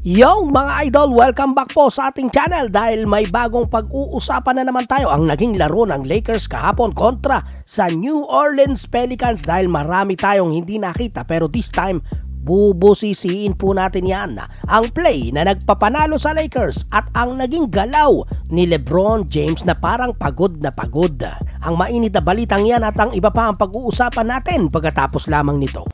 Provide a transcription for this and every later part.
Yo mga idol, welcome back po sa ating channel dahil may bagong pag-uusapan na naman tayo ang naging laro ng Lakers kahapon kontra sa New Orleans Pelicans dahil marami tayong hindi nakita pero this time bubusisiin po natin yan. Ang play na nagpapanalo sa Lakers at ang naging galaw ni LeBron James na parang pagod na pagod. Ang mainit na balitang yan at ang iba pa ang pag-uusapan natin pagkatapos lamang nito.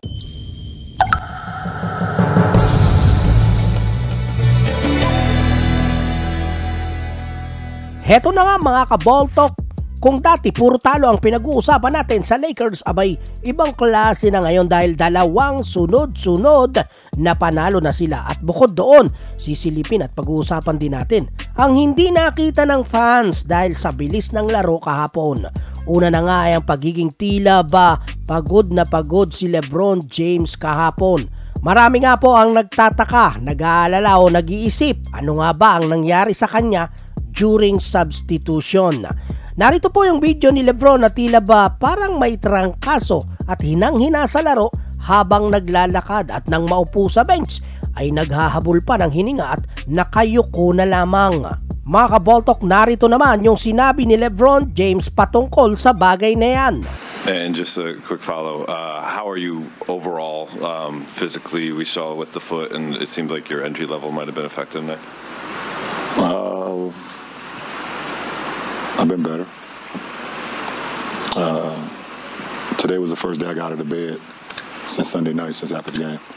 Heto na nga mga kaboltok, kung dati puro talo ang pinag-uusapan natin sa Lakers, abay ibang klase na ngayon dahil dalawang sunod-sunod na panalo na sila. At bukod doon, sisilipin at pag-uusapan din natin ang hindi nakita ng fans dahil sa bilis ng laro kahapon. Una na nga ay ang pagiging tila ba pagod na pagod si LeBron James kahapon. Marami nga po ang nagtataka, nag-aalala o nag-iisip ano nga ba ang nangyari sa kanya during substitution. Narito po yung video ni LeBron na tila ba parang may trangkaso at hinang-hina sa laro habang naglalakad at nang maupo sa bench ay naghahabol pa ng hininga at nakayuko na lamang. Mga kaboltok, narito naman yung sinabi ni LeBron James patungkol sa bagay na yan. And just a quick follow, how are you overall physically? We saw with the foot and it seemed like your entry level might have been effective there. I've been better. Today was the first day I got out of bed since Sunday night, since after the game.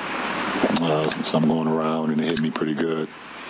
So I'm going around and it hit me pretty good.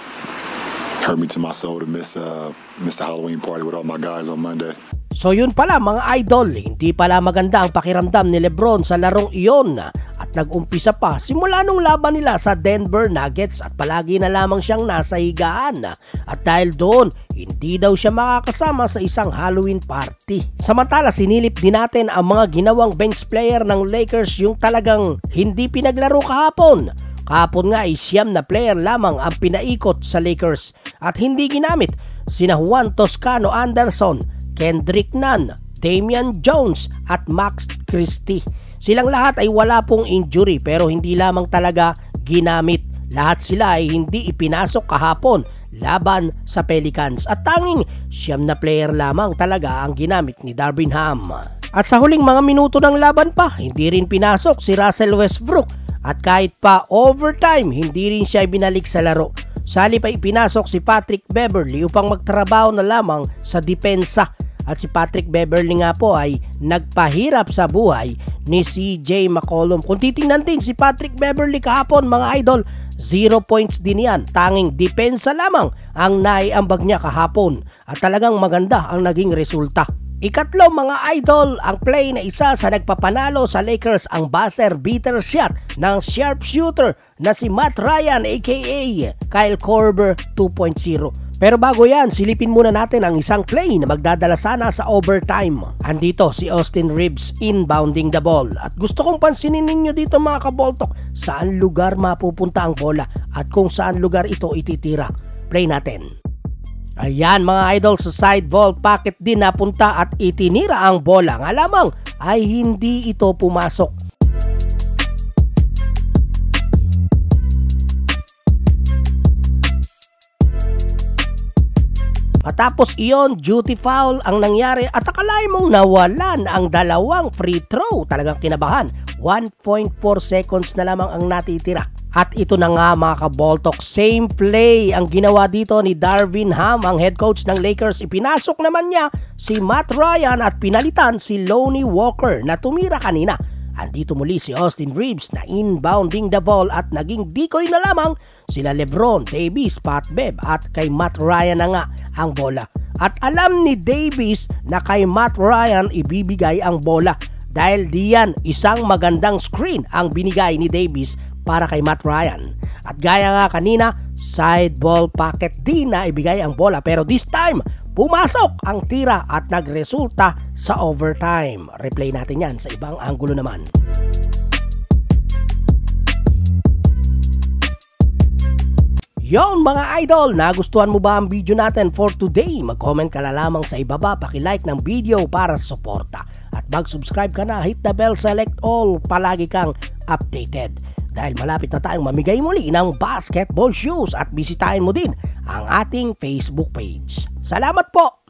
Hurt me to my soul to miss the Halloween party with all my guys on Monday. So yun pala mga idol, hindi pala maganda ang pakiramdam ni LeBron sa larong iyon at nag-umpisa pa simula nung laban nila sa Denver Nuggets at palagi na lamang siyang nasa higaan at dahil doon hindi daw siya makakasama sa isang Halloween party. Samantala sinilip din natin ang mga ginawang bench player ng Lakers yung talagang hindi pinaglaro kahapon. Kahapon nga ay 9 na player lamang ang pinaikot sa Lakers at hindi ginamit sina Juan Toscano Anderson, Kendrick Nunn, Damian Jones at Max Christie. Silang lahat ay wala pong injury pero hindi lamang talaga ginamit. Lahat sila ay hindi ipinasok kahapon laban sa Pelicans at tanging 9 na player lamang talaga ang ginamit ni Darvin Ham. At sa huling mga minuto ng laban pa, hindi rin pinasok si Russell Westbrook at kahit pa overtime, hindi rin siya ibinalik sa laro. Sali pa ipinasok si Patrick Beverley upang magtrabaho na lamang sa depensa. At si Patrick Beverley nga po ay nagpahirap sa buhay ni CJ McCollum. Kung titingnan din si Patrick Beverley kahapon mga idol, 0 points din yan. Tanging depensa lamang ang naiambag niya kahapon. At talagang maganda ang naging resulta. Ikatlo mga idol, ang play na isa sa nagpapanalo sa Lakers ang buzzer beater shot ng sharpshooter na si Matt Ryan aka Kyle Korver 2.0. Pero bago yan, silipin muna natin ang isang play na magdadala sana sa overtime. Andito si Austin Reeves inbounding the ball. At gusto kong pansinin ninyo dito mga kaboltok, saan lugar mapupunta ang bola at kung saan lugar ito ititira. Play natin. Ayan mga idol, sa side ball pocket din napunta at itinira ang bola. Nga lamang ay hindi ito pumasok. Matapos iyon, duty foul ang nangyari at akalain mong nawalan ang dalawang free throw. Talagang kinabahan. 1.4 seconds na lamang ang natitira. At ito na nga mga kaboltok, same play ang ginawa dito ni Darvin Ham, ang head coach ng Lakers. Ipinasok naman niya si Matt Ryan at pinalitan si Lonnie Walker na tumira kanina. Andito muli si Austin Reeves na inbounding the ball at naging decoy na lamang sila LeBron, Davis, Pat Bev at kay Matt Ryan na nga ang bola. At alam ni Davis na kay Matt Ryan ibibigay ang bola dahil diyan isang magandang screen ang binigay ni Davis para kay Matt Ryan. At gaya nga kanina, side ball pocket din na ibigay ang bola pero this time pumasok ang tira at nagresulta sa overtime. Replay natin yan sa ibang anggulo naman. Yon mga idol, nagustuhan mo ba ang video natin for today? Mag-comment ka na lamang sa ibaba, paki-like ng video para sa suporta. At mag-subscribe ka na, hit the bell, select all, palagi kang updated. dahil malapit na tayong mamigay muli ng basketball shoes at bisitahin mo din ang ating Facebook page. Salamat po!